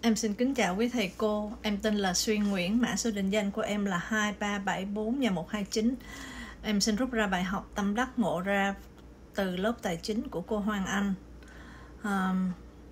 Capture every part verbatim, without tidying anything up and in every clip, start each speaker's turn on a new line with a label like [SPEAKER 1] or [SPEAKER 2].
[SPEAKER 1] Em xin kính chào quý thầy cô. Em tên là Xuyên Nguyễn, mã số định danh của em là hai ba bảy bốn nhà một hai chín. Em xin rút ra bài học tâm đắc ngộ ra từ lớp tài chính của cô Hoàng Anh. Um,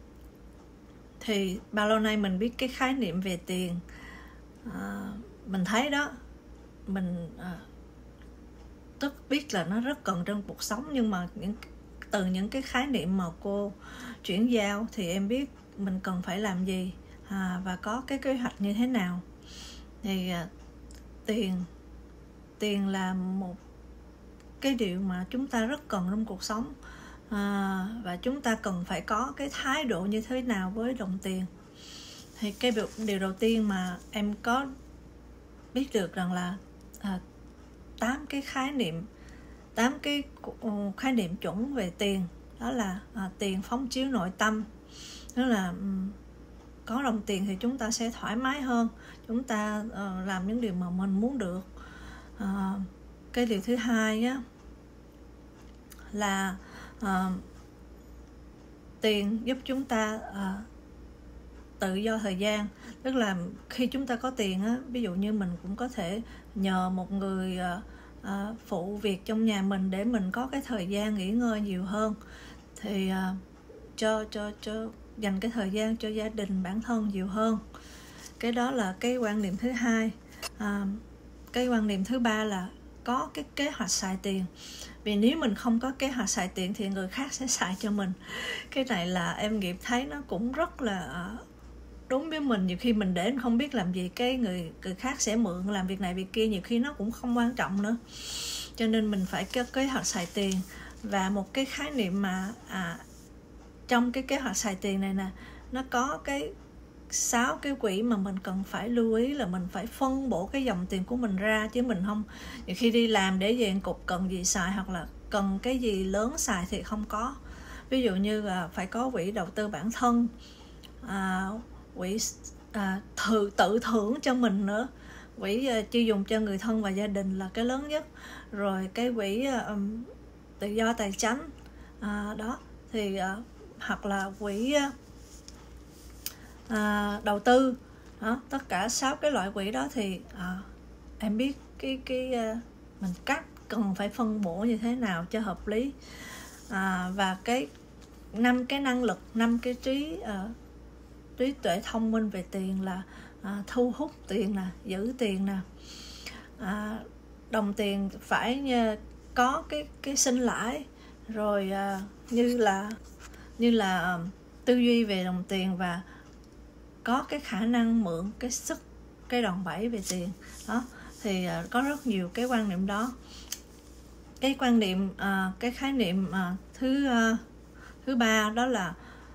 [SPEAKER 1] thì bao lâu nay mình biết cái khái niệm về tiền, uh, mình thấy đó, mình uh, tức biết là nó rất cần trong cuộc sống, nhưng mà những từ những cái khái niệm mà cô chuyển giao thì em biết mình cần phải làm gì à, và có cái kế hoạch như thế nào. Thì à, tiền tiền là một cái điều mà chúng ta rất cần trong cuộc sống, à, và chúng ta cần phải có cái thái độ như thế nào với đồng tiền. Thì cái điều, điều đầu tiên mà em có biết được rằng là à, tám cái khái niệm tám cái khái niệm chuẩn về tiền, đó là à, tiền phóng chiếu nội tâm, tức là um, có đồng tiền thì chúng ta sẽ thoải mái hơn, chúng ta uh, làm những điều mà mình muốn được. Uh, cái điều thứ hai á, là uh, tiền giúp chúng ta uh, tự do thời gian, tức là khi chúng ta có tiền á, ví dụ như mình cũng có thể nhờ một người uh, uh, phụ việc trong nhà mình để mình có cái thời gian nghỉ ngơi nhiều hơn, thì uh, cho cho cho dành cái thời gian cho gia đình bản thân nhiều hơn. Cái đó là cái quan niệm thứ hai. À, cái quan niệm thứ ba là có cái kế hoạch xài tiền. Vì nếu mình không có kế hoạch xài tiền thì người khác sẽ xài cho mình. Cái này là em nghiệp thấy nó cũng rất là đúng với mình. Nhiều khi mình để không biết làm gì, cái người người khác sẽ mượn làm việc này việc kia, nhiều khi nó cũng không quan trọng nữa. Cho nên mình phải có kế hoạch xài tiền. Và một cái khái niệm mà à, trong cái kế hoạch xài tiền này nè, nó có cái sáu cái quỹ mà mình cần phải lưu ý, là mình phải phân bổ cái dòng tiền của mình ra, chứ mình không nhiều khi đi làm để về cục cần gì xài, hoặc là cần cái gì lớn xài thì không có. Ví dụ như là phải có quỹ đầu tư bản thân, à, quỹ à, thử, tự thưởng cho mình nữa, quỹ à, chi dùng cho người thân và gia đình là cái lớn nhất, rồi cái quỹ à, tự do tài chính, à, đó thì à, hoặc là quỹ à, đầu tư đó. Tất cả sáu cái loại quỹ đó thì à, em biết cái cái à, mình cách cần phải phân bổ như thế nào cho hợp lý. À, và cái năm cái năng lực, năm cái trí à, trí tuệ thông minh về tiền là à, thu hút tiền nè, giữ tiền nè, à, đồng tiền phải có cái cái sinh lãi, rồi à, như là như là uh, tư duy về đồng tiền, và có cái khả năng mượn cái sức, cái đòn bẩy về tiền đó. Thì uh, có rất nhiều cái quan niệm đó. Cái quan niệm uh, cái khái niệm uh, thứ uh, thứ ba đó là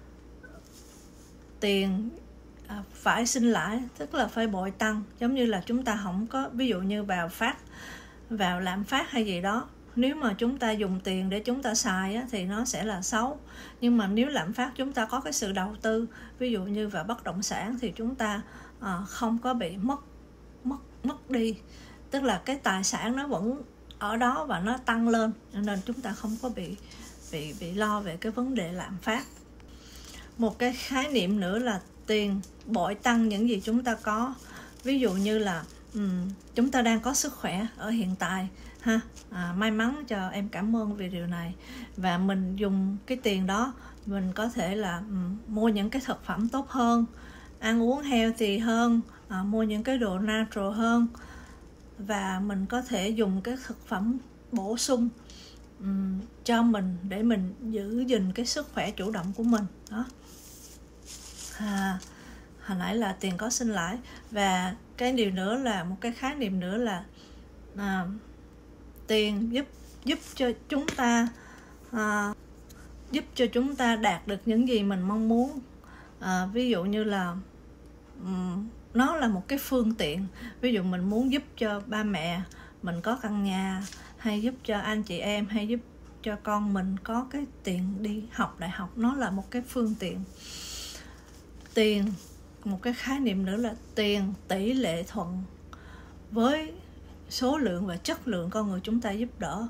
[SPEAKER 1] tiền uh, phải sinh lãi, tức là phải bội tăng. Giống như là chúng ta không có, ví dụ như vào phát vào lạm phát hay gì đó, nếu mà chúng ta dùng tiền để chúng ta xài á, thì nó sẽ là xấu. Nhưng mà nếu lạm phát chúng ta có cái sự đầu tư, ví dụ như vào bất động sản, thì chúng ta à, không có bị mất mất mất đi, tức là cái tài sản nó vẫn ở đó và nó tăng lên, nên chúng ta không có bị bị bị lo về cái vấn đề lạm phát. Một cái khái niệm nữa là tiền bội tăng những gì chúng ta có. Ví dụ như là um, chúng ta đang có sức khỏe ở hiện tại ha, à, may mắn cho em, cảm ơn vì điều này, và mình dùng cái tiền đó mình có thể là um, mua những cái thực phẩm tốt hơn, ăn uống healthy hơn, à, mua những cái đồ natural hơn, và mình có thể dùng cái thực phẩm bổ sung um, cho mình để mình giữ gìn cái sức khỏe chủ động của mình đó. À, hồi nãy là tiền có sinh lãi. Và cái điều nữa là một cái khái niệm nữa là à, tiền giúp giúp cho chúng ta à, giúp cho chúng ta đạt được những gì mình mong muốn. À, ví dụ như là um, nó là một cái phương tiện. Ví dụ mình muốn giúp cho ba mẹ mình có căn nhà, hay giúp cho anh chị em, hay giúp cho con mình có cái tiền đi học đại học, nó là một cái phương tiện. Tiền, một cái khái niệm nữa là tiền tỷ lệ thuận với số lượng và chất lượng con người chúng ta giúp đỡ.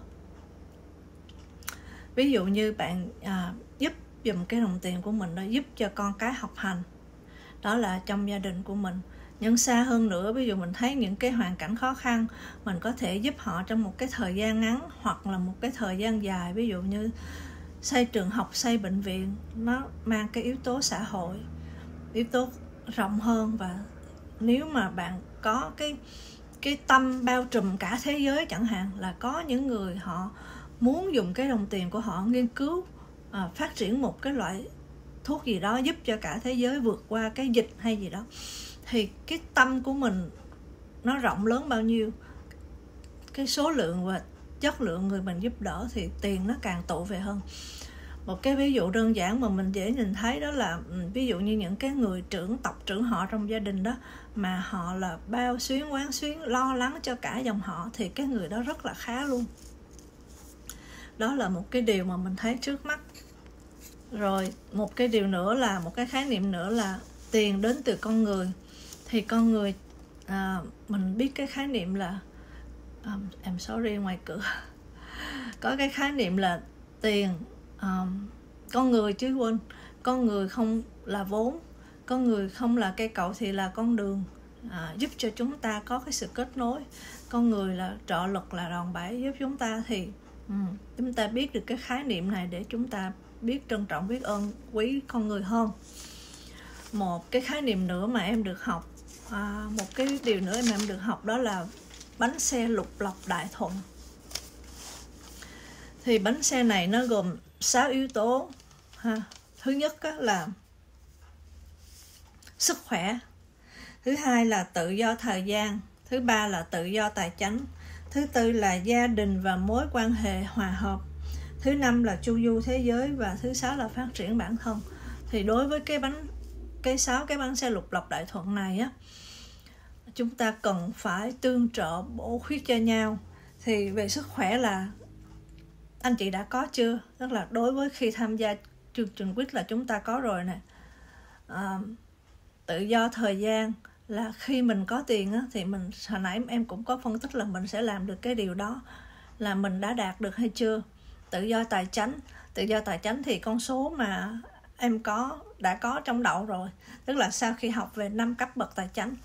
[SPEAKER 1] Ví dụ như bạn à, giúp dùm cái đồng tiền của mình đó, giúp cho con cái học hành đó là trong gia đình của mình. Nhưng xa hơn nữa, ví dụ mình thấy những cái hoàn cảnh khó khăn, mình có thể giúp họ trong một cái thời gian ngắn hoặc là một cái thời gian dài. Ví dụ như xây trường học, xây bệnh viện, nó mang cái yếu tố xã hội, yếu tố rộng hơn. Và nếu mà bạn có cái cái tâm bao trùm cả thế giới chẳng hạn, là có những người họ muốn dùng cái đồng tiền của họ nghiên cứu, à, phát triển một cái loại thuốc gì đó giúp cho cả thế giới vượt qua cái dịch hay gì đó, thì cái tâm của mình nó rộng lớn bao nhiêu, cái số lượng và chất lượng người mình giúp đỡ thì tiền nó càng tụ về hơn. Một cái ví dụ đơn giản mà mình dễ nhìn thấy đó là ví dụ như những cái người trưởng tộc trưởng họ trong gia đình đó, mà họ là bao xuyến quán xuyến lo lắng cho cả dòng họ, thì cái người đó rất là khá luôn. Đó là một cái điều mà mình thấy trước mắt. Rồi một cái điều nữa là, một cái khái niệm nữa là tiền đến từ con người. Thì con người, à, mình biết cái khái niệm là um, I'm sorry, ngoài cửa có cái khái niệm là tiền, um, con người chứ quên, con người không là vốn, con người không là cây cậu thì là con đường, à, giúp cho chúng ta có cái sự kết nối. Con người là trợ lực, là đòn bẩy giúp chúng ta. Thì um, chúng ta biết được cái khái niệm này để chúng ta biết trân trọng, biết ơn, quý con người hơn. Một cái khái niệm nữa mà em được học, à, một cái điều nữa mà em được học đó là bánh xe lục lọc đại thuận. Thì bánh xe này nó gồm sáu yếu tố ha. Thứ nhất á, là sức khỏe. Thứ hai là tự do thời gian. Thứ ba là tự do tài chánh. Thứ tư là gia đình và mối quan hệ hòa hợp. Thứ năm là chu du thế giới. Và thứ sáu là phát triển bản thân. Thì đối với cái bánh cái sáu cái bánh xe lục lọc đại thuận này á, chúng ta cần phải tương trợ bổ khuyết cho nhau. Thì về sức khỏe là anh chị đã có chưa? Tức là đối với khi tham gia chương trình quýt là chúng ta có rồi nè. À, tự do thời gian là khi mình có tiền á, thì mình, hồi nãy em cũng có phân tích là mình sẽ làm được cái điều đó, là mình đã đạt được hay chưa. Tự do tài chánh, tự do tài chánh thì con số mà em có đã có trong đậu rồi, tức là sau khi học về năm cấp bậc tài chánh.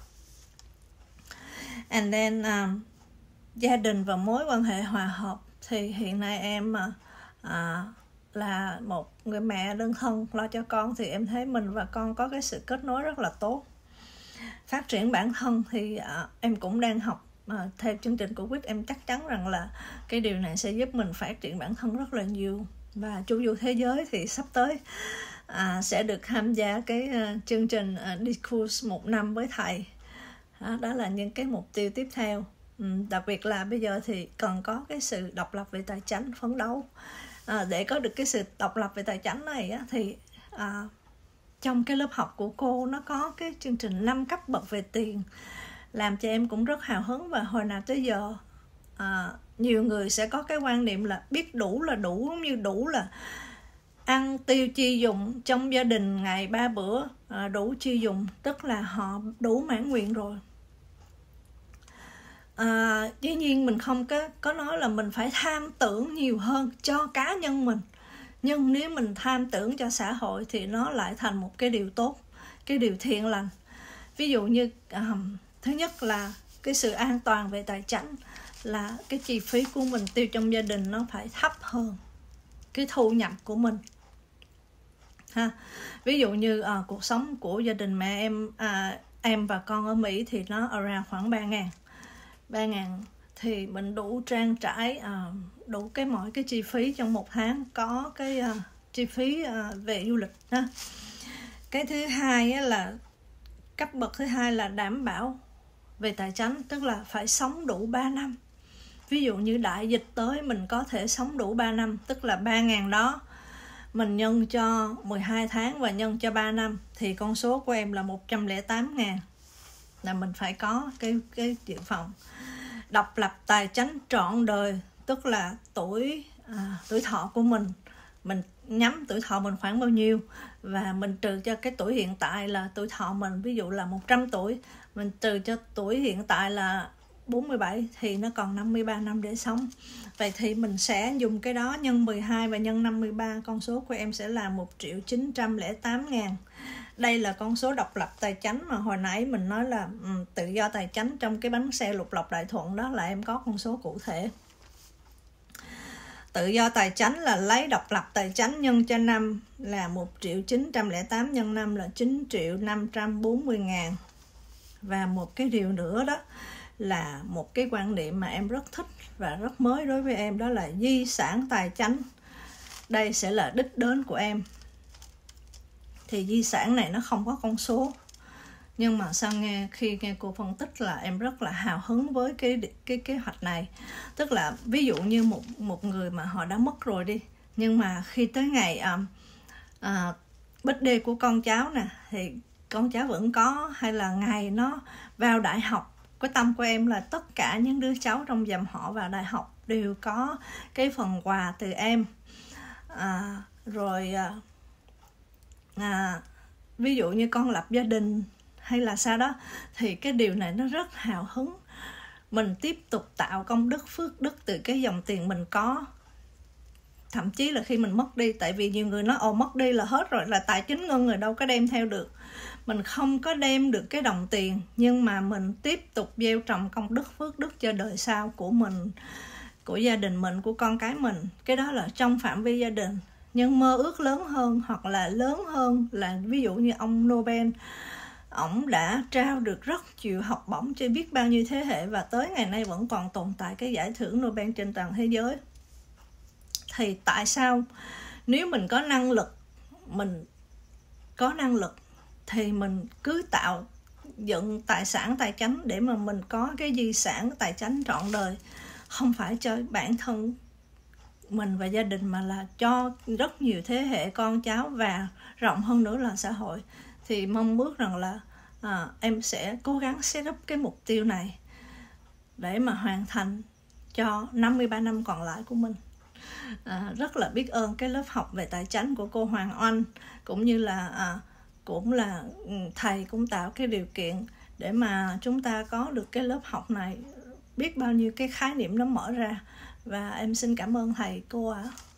[SPEAKER 1] And then um, gia đình và mối quan hệ hòa hợp. Thì hiện nay em à, là một người mẹ đơn thân lo cho con, thì em thấy mình và con có cái sự kết nối rất là tốt. Phát triển bản thân thì à, em cũng đang học à, theo chương trình của quýt. Em chắc chắn rằng là cái điều này sẽ giúp mình phát triển bản thân rất là nhiều. Và chu du thế giới thì sắp tới à, sẽ được tham gia cái uh, chương trình uh, Discourse một năm với thầy. Đó, đó là những cái mục tiêu tiếp theo. Ừ, đặc biệt là bây giờ thì cần có cái sự độc lập về tài chánh, phấn đấu. À, để có được cái sự độc lập về tài chánh này á, thì à, trong cái lớp học của cô nó có cái chương trình năm cấp bậc về tiền, làm cho em cũng rất hào hứng. Và hồi nào tới giờ à, nhiều người sẽ có cái quan niệm là biết đủ là đủ, giống như đủ là ăn tiêu chi dùng trong gia đình ngày ba bữa, à, đủ chi dùng, tức là họ đủ mãn nguyện rồi. À, dĩ nhiên mình không có, có nói là mình phải tham tưởng nhiều hơn cho cá nhân mình, nhưng nếu mình tham tưởng cho xã hội thì nó lại thành một cái điều tốt, cái điều thiện lành. Ví dụ như um, thứ nhất là cái sự an toàn về tài chánh, là cái chi phí của mình tiêu trong gia đình nó phải thấp hơn cái thu nhập của mình ha. Ví dụ như à, cuộc sống của gia đình mẹ em à, em và con ở Mỹ thì nó around khoảng ba ngàn ba ngàn thì mình đủ trang trải, à, đủ cái mọi cái chi phí trong một tháng, có cái à, chi phí à, về du lịch ha. Cái thứ hai á, là cấp bậc thứ hai là đảm bảo về tài chánh, tức là phải sống đủ ba năm. Ví dụ như đại dịch tới mình có thể sống đủ ba năm, tức là ba ngàn đó mình nhân cho mười hai tháng và nhân cho ba năm thì con số của em là một trăm lẻ tám ngàn, là mình phải có cái, cái dự phòng. Độc lập tài chánh trọn đời, tức là tuổi à, tuổi thọ của mình, mình nhắm tuổi thọ mình khoảng bao nhiêu và mình trừ cho cái tuổi hiện tại là tuổi thọ mình, ví dụ là một trăm tuổi, mình trừ cho tuổi hiện tại là bốn mươi bảy thì nó còn năm mươi ba năm để sống. Vậy thì mình sẽ dùng cái đó nhân mười hai và nhân năm mươi ba, con số của em sẽ là một triệu chín trăm lẻ tám ngàn. Đây là con số độc lập tài chánh mà hồi nãy mình nói là um, tự do tài chánh. Trong cái bánh xe lục lọc đại thuận đó là em có con số cụ thể. Tự do tài chánh là lấy độc lập tài chánh nhân cho năm là một triệu chín trăm lẻ tám nhân năm là chín triệu năm trăm bốn mươi ngàn. Và một cái điều nữa đó là một cái quan niệm mà em rất thích và rất mới đối với em, đó là di sản tài chánh. Đây sẽ là đích đến của em. Thì di sản này nó không có con số, nhưng mà sao nghe khi nghe cô phân tích là em rất là hào hứng với cái cái kế hoạch này. Tức là ví dụ như một một người mà họ đã mất rồi đi, nhưng mà khi tới ngày um, uh, birthday của con cháu nè thì con cháu vẫn có, hay là ngày nó vào đại học, cái tâm của em là tất cả những đứa cháu trong dòng họ vào đại học đều có cái phần quà từ em. À, rồi à, ví dụ như con lập gia đình hay là sao đó, thì cái điều này nó rất hào hứng. Mình tiếp tục tạo công đức phước đức từ cái dòng tiền mình có. Thậm chí là khi mình mất đi, tại vì nhiều người nói ồ mất đi là hết rồi, là tài chính ngân người đâu có đem theo được. Mình không có đem được cái đồng tiền, nhưng mà mình tiếp tục gieo trồng công đức phước đức cho đời sau của mình, của gia đình mình, của con cái mình. Cái đó là trong phạm vi gia đình. Nhưng mơ ước lớn hơn, hoặc là lớn hơn là ví dụ như ông Nobel, ổng đã trao được rất nhiều học bổng cho biết bao nhiêu thế hệ, và tới ngày nay vẫn còn tồn tại cái giải thưởng Nobel trên toàn thế giới. Thì tại sao nếu mình có năng lực, mình có năng lực thì mình cứ tạo dựng tài sản tài chánh để mà mình có cái di sản tài chánh trọn đời, không phải cho bản thân mình và gia đình mà là cho rất nhiều thế hệ con cháu và rộng hơn nữa là xã hội. Thì mong ước rằng là à, em sẽ cố gắng set up cái mục tiêu này để mà hoàn thành cho năm mươi ba năm còn lại của mình. À, rất là biết ơn cái lớp học về tài chánh của cô Hoàng Oanh, cũng như là à, cũng là thầy cũng tạo cái điều kiện để mà chúng ta có được cái lớp học này. Biết bao nhiêu cái khái niệm nó mở ra, và em xin cảm ơn thầy cô ạ. À.